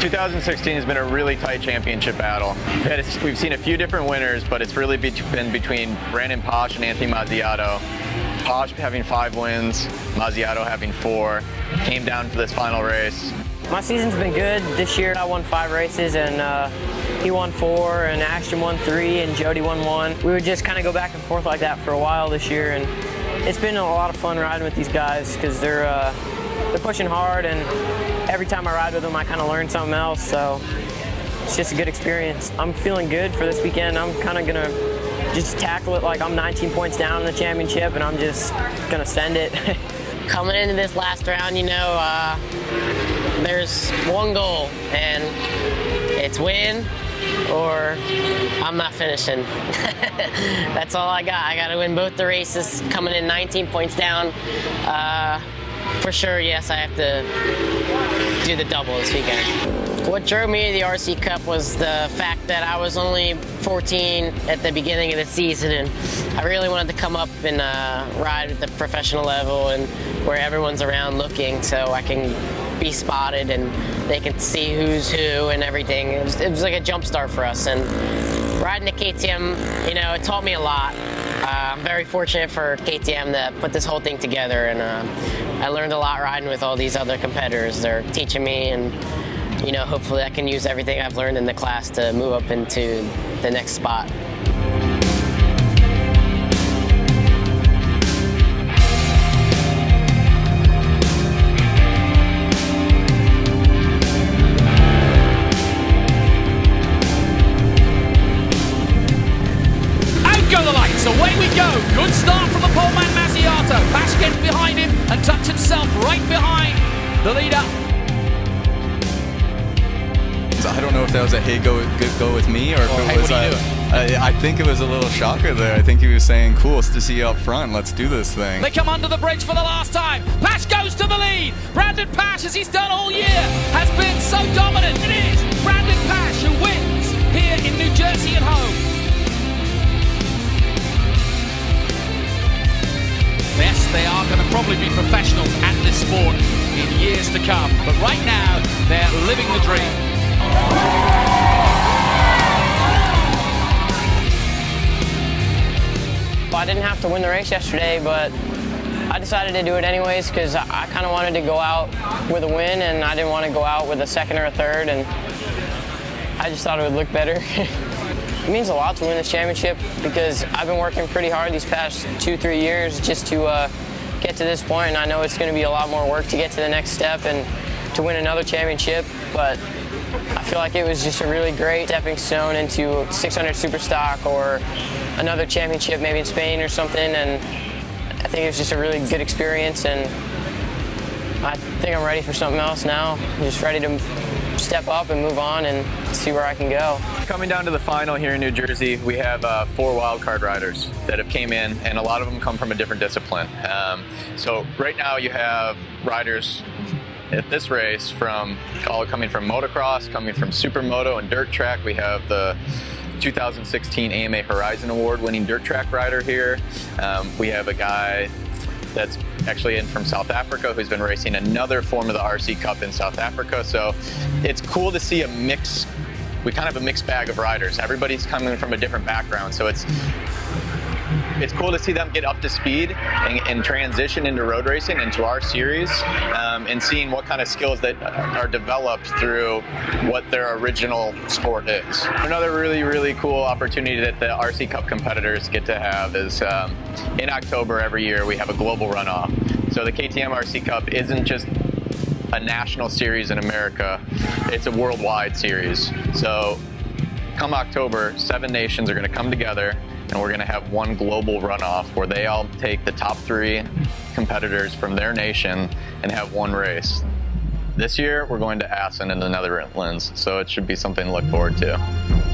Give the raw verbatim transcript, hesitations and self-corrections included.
two thousand sixteen has been a really tight championship battle. We've seen a few different winners, but it's really been between Brandon Posh and Anthony Mazziato. Posh having five wins, Mazziato having four. Came down to this final race. My season's been good. This year I won five races, and uh, he won four, and Ashton won three, and Jody won one. We would just kind of go back and forth like that for a while this year, and it's been a lot of fun riding with these guys because they're uh, they're pushing hard, and every time I ride with them I kind of learn something else, so it's just a good experience. I'm feeling good for this weekend. I'm kind of gonna just tackle it like I'm nineteen points down in the championship, and I'm just gonna send it. Coming into this last round, you know, uh, there's one goal, and it's win or I'm not finishing. That's all I got. I got to win both the races. Coming in nineteen points down, uh, for sure, yes, I have to do the double this weekend. What drove me to the R C Cup was the fact that I was only fourteen at the beginning of the season, and I really wanted to come up and uh, ride at the professional level and where everyone's around looking, so I can be spotted and they can see who's who and everything. It was, it was like a jump start for us, and riding at K T M, you know, it taught me a lot. Uh, I'm very fortunate for K T M to put this whole thing together, and uh, I learned a lot riding with all these other competitors. They're teaching me, and you know, hopefully I can use everything I've learned in the class to move up into the next spot. Go the lights, away we go. Good start from the pole man Mazziato. Pash gets behind him and tucks himself right behind the leader. I don't know if that was a hey go good go with me or if or, it hey, was what are you a, doing? I, I think it was a little shocker there. I think he was saying, cool, it's to see you up front, let's do this thing. They come under the bridge for the last time. Pash goes to the lead. Brandon Pash, as he's done all year, has been so dominant. It is Brandon Pash who wins here in New Jersey at home. Yes, they are going to probably be professionals at this sport in years to come. But right now, they're living the dream. Well, I didn't have to win the race yesterday, but I decided to do it anyways because I, I kind of wanted to go out with a win, and I didn't want to go out with a second or a third, and I just thought it would look better. It means a lot to win this championship because I've been working pretty hard these past two, three years just to uh, get to this point, and I know it's going to be a lot more work to get to the next step and to win another championship, but I feel like it was just a really great stepping stone into six hundred Superstock or another championship maybe in Spain or something, and I think it was just a really good experience, and I think I'm ready for something else now. I'm just ready to step up and move on and see where I can go. Coming down to the final here in New Jersey, we have uh, four wildcard riders that have came in, and a lot of them come from a different discipline. Um, so right now you have riders at this race from all coming from motocross, coming from supermoto and dirt track. We have the two thousand sixteen A M A Horizon Award winning dirt track rider here. Um, we have a guy that's actually in from South Africa who's been racing another form of the R C Cup in South Africa. So it's cool to see a mix, we kind of have a mixed bag of riders. Everybody's coming from a different background. So it's it's cool to see them get up to speed and, and transition into road racing, into our series, um, and seeing what kind of skills that are developed through what their original sport is. Another really, really cool opportunity that the R C Cup competitors get to have is um, in October every year we have a global runoff. So the K T M R C Cup isn't just a national series in America, it's a worldwide series. So come October, seven nations are going to come together, and we're going to have one global runoff where they all take the top three competitors from their nation and have one race. This year, we're going to Assen in the Netherlands, so it should be something to look forward to.